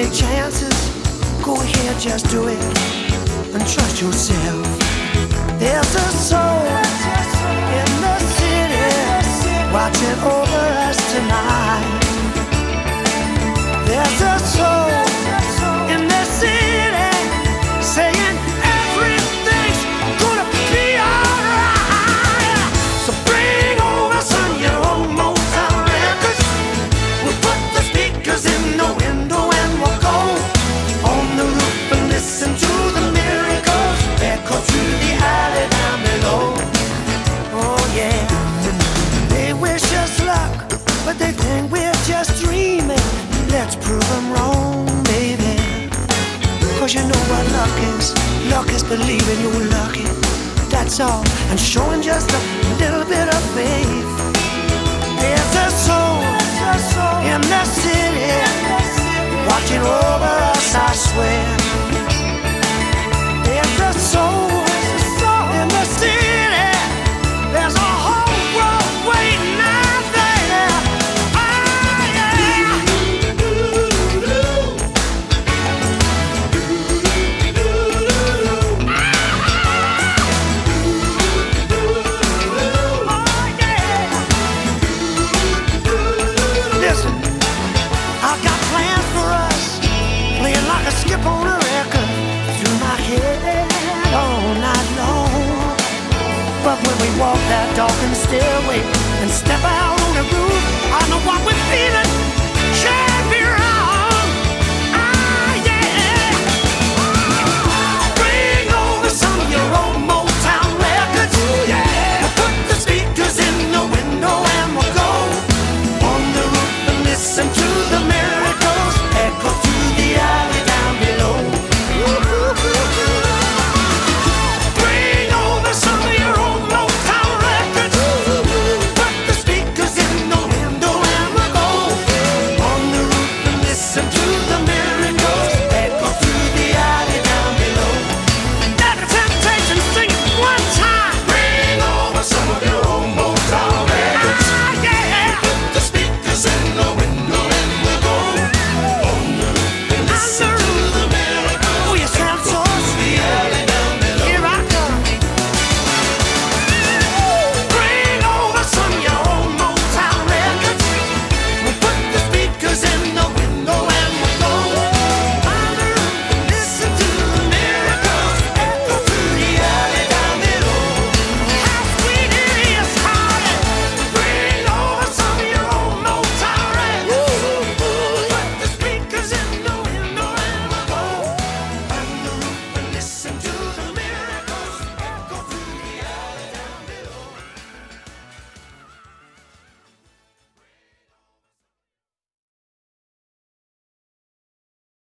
take chances. Go ahead, just do it and trust yourself. There's a soul in the city watching over us tonight. There's a soul in the city saying everything's gonna be alright. So bring over some your own Motown records. We'll put the speakers in the window and we'll go on the roof and listen to the miracles echo through the alley down below. Oh yeah, they wish us luck, but they think we're just dreaming. Let's prove them wrong, baby. Cause you know what luck is. Luck is believing you're lucky. That's all. And showing just a little bit of faith. There's a soul in the city watching over us, I swear. There's a soul in the city. There's a whole world waiting out there. Oh, yeah. Listen, I've got plans for us, playing like a skip on a record through my head all night long. But when we walk that darkened stairway and step out on the roof, I know what we're feeling.